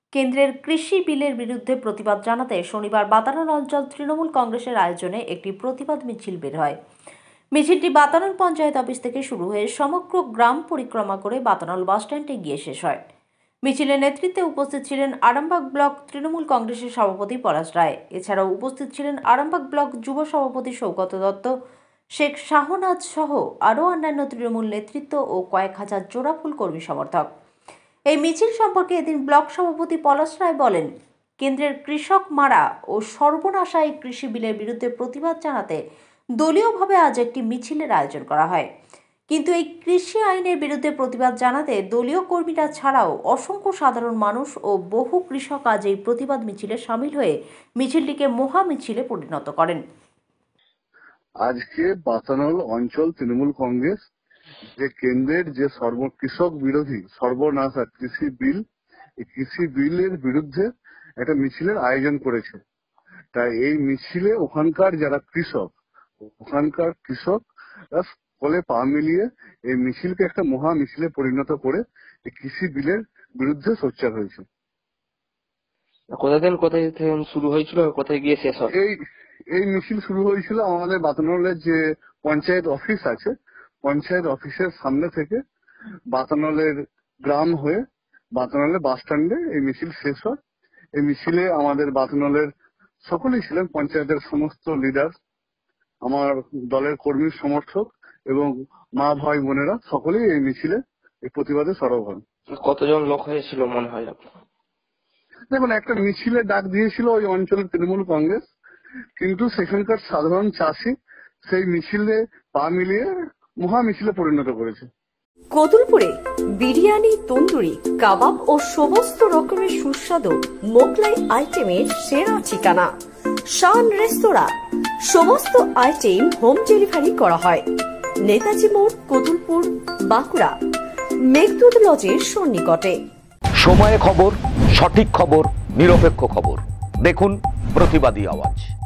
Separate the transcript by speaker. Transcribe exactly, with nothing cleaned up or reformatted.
Speaker 1: কেন্দ্রের কৃষি বিলের বিরুদ্ধে প্রতিবাদ জানাতে শনিবার বাতানল অঞ্চল তৃণমূল কংগ্রেসের আয়োজনে একটি প্রতিবাদ মিছিল বের হয়। মিছিলটি বাতানল পঞ্চায়েত অফিস থেকে শুরু হয়ে সমগ্র গ্রাম পরিক্রমা করে বাতানল বাসস্ট্যান্ডে গিয়ে শেষ হয়। মিছিলের নেতৃত্বে উপস্থিত ছিলেন আরামবাগ ব্লক তৃণমূল কংগ্রেসের সভাপতি পলাশ রায়। এছাড়াও উপস্থিত ছিলেন আরামবাগ ব্লক যুব সভাপতি সৌগত দত্ত, শেখ শাহনাজ সহ আরও অন্যান্য তৃণমূল নেতৃত্ব ও কয়েক হাজার জোড়াফুল কর্মী সমর্থক। এই মিছিল সম্পর্কে এদিন ব্লক সভাপতি পলাশ রায় বলেন, কেন্দ্রের কৃষক মারা ও সর্বনাশা এই কৃষি বিলের বিরুদ্ধে প্রতিবাদ জানাতে দলীয়ভাবে আজ একটি মিছিলের আয়োজন করা হয়। কিন্তু এই কৃষি আইনের বিরুদ্ধে প্রতিবাদ জানাতে দলীয় কর্মীরা ছাড়াও অসংখ্য সাধারণ মানুষ ও বহু কৃষক আজ এই প্রতিবাদ মিছিলে সামিল হয়ে মিছিলটিকে মহা মিছিলে পরিণত করেন।
Speaker 2: আজকে বাতানল অঞ্চল তৃণমূল কংগ্রেস যে কেন্দ্রের যে সর্ব কৃষক বিরোধী সর্বনাশা কৃষি বিল, এই কৃষি বিলের বিরুদ্ধে একটা মিছিলের আয়োজন করেছে। তাই এই মিছিলে ওখানকার যারা কৃষক ওখানকার কৃষক সকলে পা মিলিয়ে এই মিছিলকে একটা মহা মিছিলে পরিণত করে এই কৃষি বিলের বিরুদ্ধে সোচ্চার হয়েছে।
Speaker 3: কোথা থেকে কোথায় থেকে শুরু হয়েছিল, কোথায় গিয়ে শেষ হয়?
Speaker 2: এই এই মিছিল শুরু হয়েছিল আমাদের বাতানলের যে পঞ্চায়েত অফিস আছে, পঞ্চায়েত অফিসের সামনে থেকে বাতানলের গ্রাম হয়ে বাতানলের বাস স্ট্যান্ডে এই মিছিল শেষ হয়। এই মিছিলে আমাদের বাতানলের সকলেই ছিলেন, পঞ্চায়েতের সমস্ত লিডার, আমার দলের কর্মী সমর্থক এবং মা ভাই বোনেরা সকলেই এই মিছিলে এই প্রতিবাদে সরব হন।
Speaker 3: কতজন লোক হয়েছিল মনে হয় আপনার?
Speaker 2: দেখুন, একটা মিছিলে ডাক দিয়েছিল ওই অঞ্চলের তৃণমূল কংগ্রেস, কিন্তু সেখানকার সাধারণ চাষি সেই মিছিলে পা মিলিয়ে মহা মিছিলে পরিণত করেছে।
Speaker 4: কতুলপুরে বিরিয়ানি, তন্দুরি, কাবাব ও সমস্ত রকমের সুস্বাদু মোগলাই আইটেমের সেরা ঠিকানা শান রেস্তোরাঁ। সমস্ত আইটেম হোম ডেলিভারি করা হয়। নেতাজি মোড়, কতুলপুর, বাঁকুড়া, মেঘদূত লজের সন্নিকটে।
Speaker 5: সময়ে খবর, সঠিক খবর, নিরপেক্ষ খবর। দেখুন প্রতিবাদী আওয়াজ।